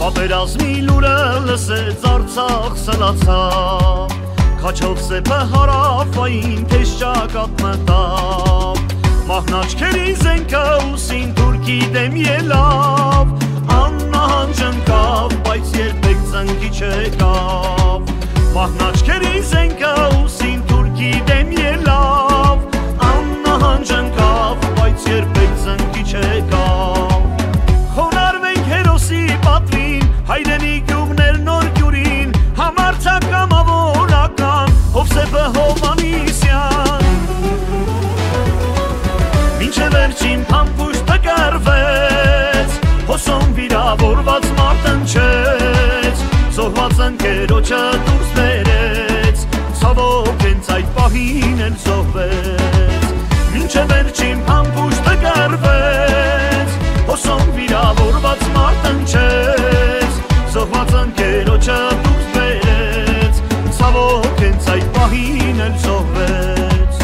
Պատերազմի լուրը լսեց Արցախ սլացավ, Քաչով սեպը հարավային թեժ ճակատ մտավ, Մահնաճքերի զենքը ուսին թուրքի դեմ ելավ, Աննահանջ ընկավ, բայց երբեք ծնկի չեկավ, Մահնաճքերի զենքը ուսին թուրքի դեմ ելավ, Աննահանջ ընկավ, բայց երբեք ծնկի չեկավ, Խոնարհվենք հերոսի պատվին, հայրենի գյուղներ նոր գյուրին, Համարձակ կամավորական, Հովսեփը Հովհաննիսյան, Մինչև վերջին փամփուշտը կռվեց, Հոսոն վիրավորված մարդ ընչեց, Զոհված ընկերոջը դուրս բերեց, Ցավոք հենց այդ պահին էլ զոհվեց, Մինչև վերջին փամփուշտը կռվեց, Հոսոն վիրավորված մարդ ընչեց, Զոհված ընկերոջը դուրս բերեց, Ցավոք հենց այդ պահին էլ զոհվեց,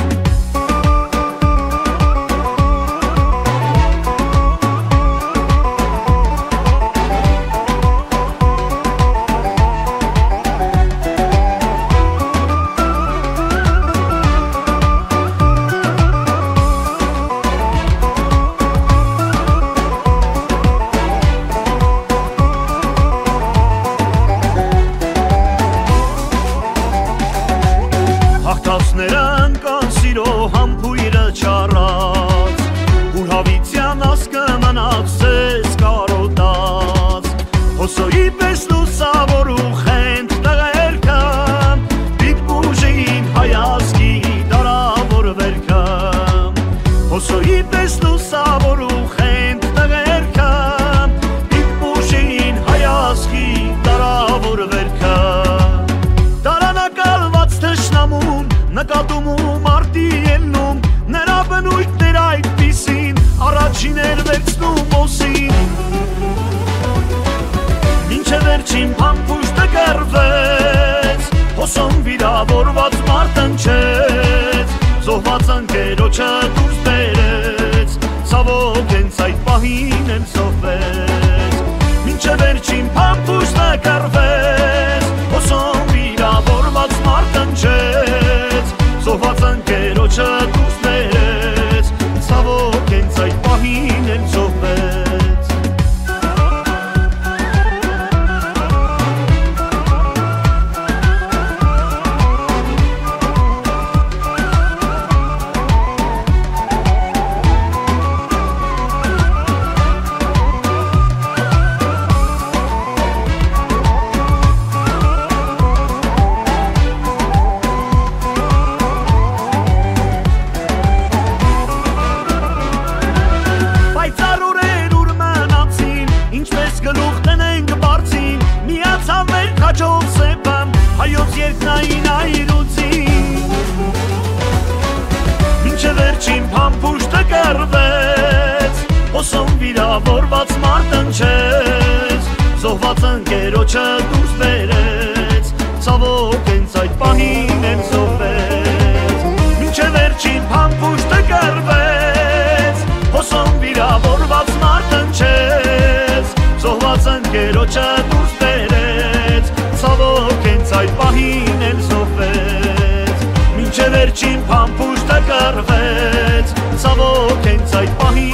Հաղթածներն կան սիրո համբույրը չառած, Ուր հավիտյան ասկը մնաց ձեզ կարոտած, Հոսոյի պես լուսավոր ու խենթ տղերքը, Պիտ բուժին հայազգի դարավոր վերքը, Հոսոյի պես լուսավոր ու խենթ տղերքը, Պիտ բուժին հայազգի դարավոր վերքը, Դարանակալված թշնամուն, Նկատում ու մարտի ելնում, Նրա բնույթներ այդպիսին, Առաջին էր վերցնում ոսին, Մինչև վերջին փամփուշտը կռվեց, Հոսոն վիրավորված մարդ ընչեց, Զոհված ընկերոջը դուրս բերեց, Ցավոք հենց այդ պահին էլ զոհվեց, Մինչև վերջին փամփուշտը կռվեց, Հոսոն վիրավորված մարդ ընչեց, Զոհված ընկերոջը դուրս բերեց, Ցավոք հենց այդ պահին էլ զոհվեց, Քաչով սեպը հայոց երկնային այրուցին, Մինչև վերջին փամփուշտը կռվեց, Հոսոն վիրավորված մարդ ընչեց, Զոհված ընկերոջը դուրս բերեց, Ցավոք հենց այդ պահին էլ զոհվեց, Մինչև վերջին փամփուշտը կռվեց, Հոսոն վիրավորված մարդ ընչեց, Զոհված ընկերոջը դուրս բերեց, Ցավոք հենց այդ պահին էլ զոհվեց, Մինչև վերջին փամփուշտը կռվեց, Ցավոք հենց այդ պահին